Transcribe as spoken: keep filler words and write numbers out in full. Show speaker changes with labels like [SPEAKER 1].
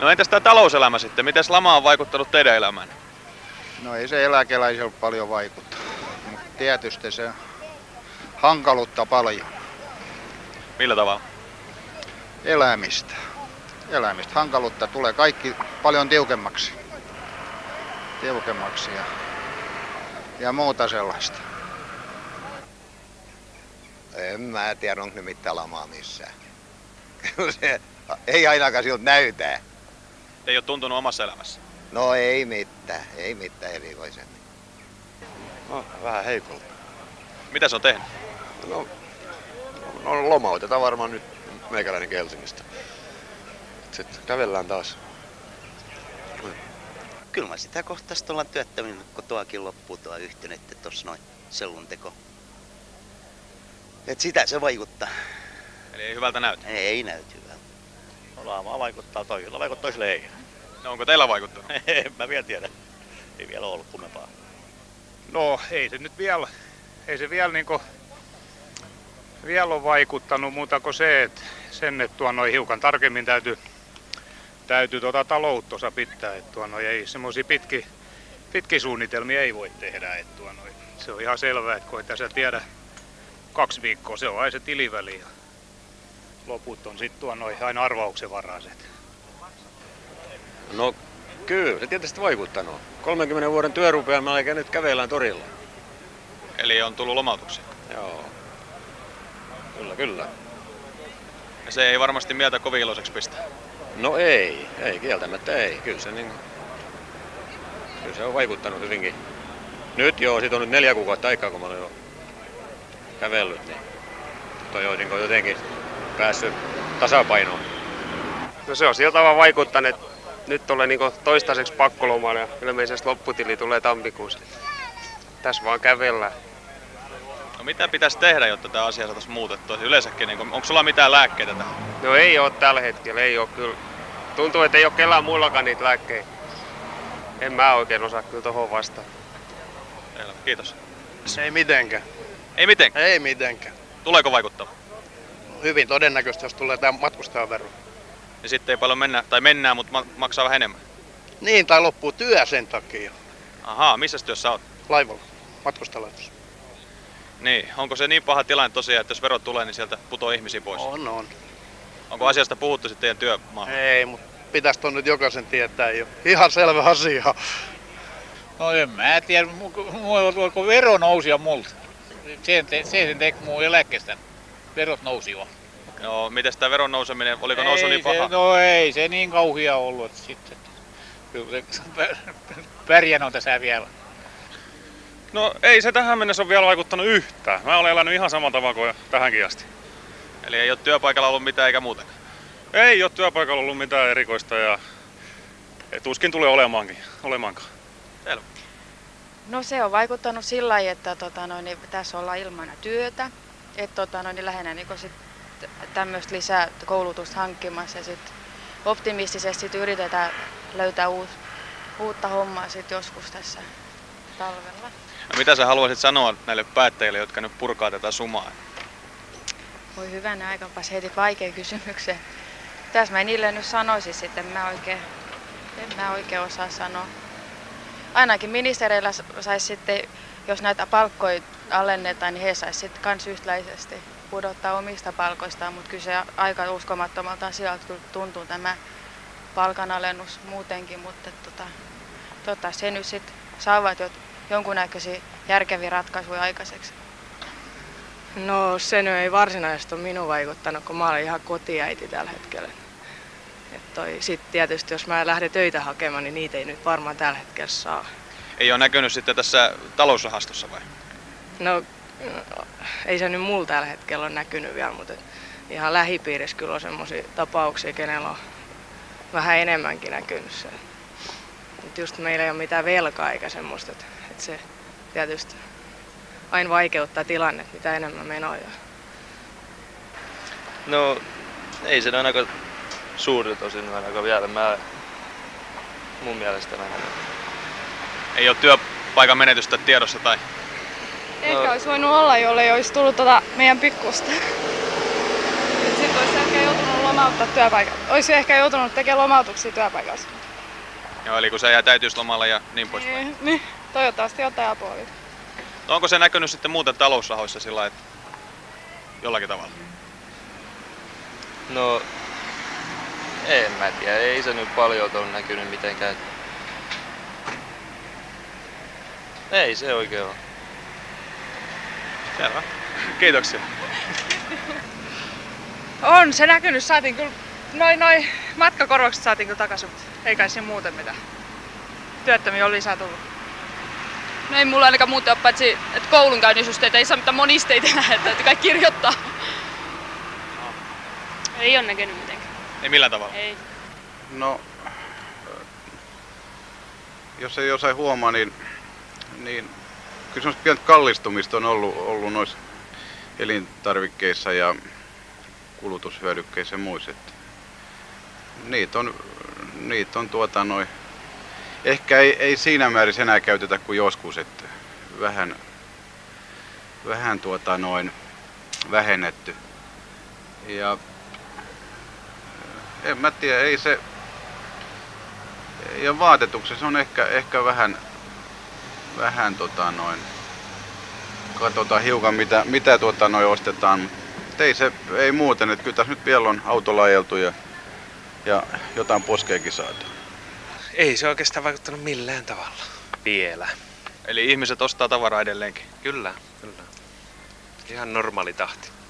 [SPEAKER 1] No entäs tämä talouselämä sitten? Miten lama on vaikuttanut teidän elämään?
[SPEAKER 2] No ei se eläkeläisellä paljon vaikuta, mutta tietysti se hankaluutta paljon.
[SPEAKER 1] Millä tavalla?
[SPEAKER 2] Elämistä. Elämistä hankaluutta tulee kaikki paljon tiukemmaksi. Tiukemmaksi ja, ja muuta sellaista.
[SPEAKER 3] En mä tiedä, onko ne mitään lamaa missään. Se ei ainakaan siltä näytä.
[SPEAKER 1] Ei ole tuntunut omassa elämässä?
[SPEAKER 3] No ei mitään, ei mitään erikoisemmin.
[SPEAKER 4] No, vähän heikolta.
[SPEAKER 1] Mitä se on tehnyt?
[SPEAKER 4] No, no lomautetaan varmaan nyt meikäläinenkin Helsingistä. Sitten kävellään taas.
[SPEAKER 5] Kyllä mä sitä kohtaisi tuolla työttömin, kun tuokin loppuu tuo yhteen, että tossa noin sellunteko. Et sitä se vaikuttaa.
[SPEAKER 1] Eli ei hyvältä näytä?
[SPEAKER 5] Ei näytä hyvältä.
[SPEAKER 6] No laamaa vaikuttaa toisilla, vaikuttaa toisille ei.
[SPEAKER 1] No onko teillä vaikuttanut?
[SPEAKER 6] En mä vielä tiedä. Ei vielä ollut kummempaa.
[SPEAKER 7] No ei se nyt vielä, ei se vielä niinku, vielä ole vaikuttanut muuta kuin se, että sen, että tuon noin hiukan tarkemmin täytyy, täytyy tuota taloutta pitää, että tuon noin ei semmoisia pitki, pitki suunnitelmia ei voi tehdä, että tuon noin, se on ihan selvää, että kun ei tässä tiedä kaksi viikkoa, se on aina se tiliväli ja loput on sitten tuon noin aina arvauksen varaiset.
[SPEAKER 4] No kyllä, se tietysti vaikuttanut. kolmenkymmenen vuoden työrupeaman eikä nyt kävellään torilla.
[SPEAKER 1] Eli on tullut lomautuksia?
[SPEAKER 4] Joo. Kyllä, kyllä.
[SPEAKER 1] Ja se ei varmasti mieltä kovin iloiseksi pistä.
[SPEAKER 4] No ei, ei kieltämättä ei. Kyllä se, niin, kyllä se on vaikuttanut hyvinkin. Nyt joo, siitä on nyt neljä kuukautta aikaa, kun mä olen jo kävellyt, niin toi on niin jotenkin päässyt tasapainoon.
[SPEAKER 8] No se on sillä tavalla vaikuttanut, että nyt tulee niin toistaiseksi pakkolomalla ja ilmeisesti lopputili tulee tammikuussa. Tässä vaan kävellään.
[SPEAKER 1] No mitä pitäisi tehdä, jotta tämä asia saataisiin muutettua? Yleensäkin, niin onko sulla mitään lääkkeitä tähän?
[SPEAKER 8] No ei ole tällä hetkellä, ei ole kyllä. Tuntuu, että ei ole kellään muillakaan niitä lääkkeitä. En mä oikein osaa kyllä tohon vastaan.
[SPEAKER 1] Selvä, kiitos.
[SPEAKER 9] Ei mitenkään.
[SPEAKER 1] Ei mitenkään?
[SPEAKER 9] Ei mitenkään.
[SPEAKER 1] Tuleeko vaikuttava?
[SPEAKER 9] Hyvin todennäköisesti, jos tulee tämä matkustajavero.
[SPEAKER 1] Ja sitten ei paljon mennä, tai mennään, mutta ma- maksaa vähän enemmän.
[SPEAKER 9] Niin, tai loppuu työ sen takia.
[SPEAKER 1] Ahaa, missä työssä oot?
[SPEAKER 9] Laivalla, matkustajalaitos.
[SPEAKER 1] Niin, onko se niin paha tilanne tosiaan, että jos verot tulee, niin sieltä putoo ihmisiä pois?
[SPEAKER 9] On, on.
[SPEAKER 1] Onko asiasta puhuttu sitten teidän työmaahan?
[SPEAKER 9] Ei, mutta pitäisi ton nyt jokaisen tietää jo. Ihan selvä asia.
[SPEAKER 10] No en mä tiedä, kun vero nousi jo multa. Se, se sen teki mun eläkkeestä. Verot nousi jo.
[SPEAKER 1] No, miten tämä veron nouseminen, oliko nousu niin paha?
[SPEAKER 10] Se, no ei se niin kauhia ollut, että sitten kyllä se pärjän on tässä vielä.
[SPEAKER 11] No ei se tähän mennessä ole vielä vaikuttanut yhtään. Mä olen elänyt ihan samalla tavalla kuin tähänkin asti.
[SPEAKER 1] Eli ei ole työpaikalla ollut mitään eikä muutenkaan?
[SPEAKER 11] Ei ole työpaikalla ollut mitään erikoista ja tuskin tulee olemaankin, olemaankaan.
[SPEAKER 1] Selvä.
[SPEAKER 12] No se on vaikuttanut sillä lailla, että tota, noin, niin tässä ollaan ilmana työtä. Että tota, noin, niin lähinnä niin sit tämmöistä lisää koulutusta hankkimassa ja sitten optimistisesti sit yritetään löytää uut, uutta hommaa sit joskus tässä talvella.
[SPEAKER 1] No mitä sä haluaisit sanoa näille päättäjille, jotka nyt purkaa tätä sumaa?
[SPEAKER 12] Voi hyvänä aikanpas heitit vaikean kysymyksen. Tässä mä niille nyt sanoisin sitten, mä oikein, en mä oikein osaa sanoa. Ainakin ministereillä saisi sitten, jos näitä palkkoja alennetaan, niin he saisi sitten kans yhtäläisesti pudottaa omista palkoistaan, mutta kyllä se aika uskomattomalta asialta kyllä tuntuu tämä palkanalennus muutenkin, mutta tota, toivottavasti he nyt sitten saavat jo jonkunnäköisiä järkeviä ratkaisuja aikaiseksi.
[SPEAKER 13] No se nyt ei varsinaisesti ole minun vaikuttanut, kun mä olen ihan kotiäiti tällä hetkellä. Sitten tietysti jos mä lähden töitä hakemaan, niin niitä ei nyt varmaan tällä hetkellä saa.
[SPEAKER 1] Ei ole näkynyt sitten tässä talousrahastossa vai?
[SPEAKER 13] No ei se nyt mulla tällä hetkellä ole näkynyt vielä, mutta ihan lähipiirissä kyllä on semmoisia tapauksia, kenellä on vähän enemmänkin näkynyt se. Mutta just meillä ei ole mitään velkaa eikä semmoista, että se tietysti aina vaikeuttaa tilannetta, mitä enemmän menoja.
[SPEAKER 14] No ei se ole aika suuri tosin ainakaan vielä, mä mun mielestä näin.
[SPEAKER 1] Ei ole työpaikan menetystä tiedossa tai?
[SPEAKER 15] Ehkä no. Olisi voinut olla, jollei olisi tullut tota meidän pikkusta. Sitten olisi ehkä joutunut lomauttaa työpaikan. Olisi ehkä joutunut tekemään lomautuksia työpaikassa.
[SPEAKER 1] Joo, eli kun se jää täytyslomalla ja niin poispäin.
[SPEAKER 15] Niin, niin. Toivottavasti jotain apua.
[SPEAKER 1] No onko se näkynyt sitten muuten talousrahoissa sillä lailla, että jollakin tavalla?
[SPEAKER 14] No, en mä tiedä. Ei se nyt paljon ole näkynyt mitenkään. Ei se oikein ole.
[SPEAKER 1] Selvä. Kiitoksia.
[SPEAKER 13] On se näkynyt, saatiin kyllä, noin noi matkakorvaukset saatiin kyllä takaisin, mutta ei kai siinä muuten mitään. Työttömiä on lisää tullut.
[SPEAKER 15] No ei mulla ainakaan muuta ole, paitsi että koulunkäynnisysteitä ei saa mitään monisteita enää, että täytyy kaikki kirjoittaa. Ei ole näkynyt mitenkään.
[SPEAKER 1] Ei millään tavalla?
[SPEAKER 15] Ei.
[SPEAKER 2] No, jos ei jossain huomaa, niin, niin kyllä semmoista pientä kallistumista on ollut, ollut noissa elintarvikkeissa ja kulutushyödykkeissä ja muissa. Että niitä on, niitä on tuota noin, ehkä ei, ei siinä määrin enää käytetä kuin joskus, että vähän, vähän tuota noin vähennetty. Ja en mä tiedä, ei se, ja vaatetuksessa on ehkä, ehkä vähän, vähän tota noin, katsotaan hiukan mitä, mitä tuota noin ostetaan, mutta ei se, ei muuten, että kyllä tässä nyt vielä on autolla ajeltu ja, ja jotain poskeekin saatu.
[SPEAKER 16] Ei se oikeastaan vaikuttanut millään tavalla. Vielä.
[SPEAKER 1] Eli ihmiset ostaa tavaraa edelleenkin?
[SPEAKER 16] Kyllä, kyllä. Ihan normaali tahti.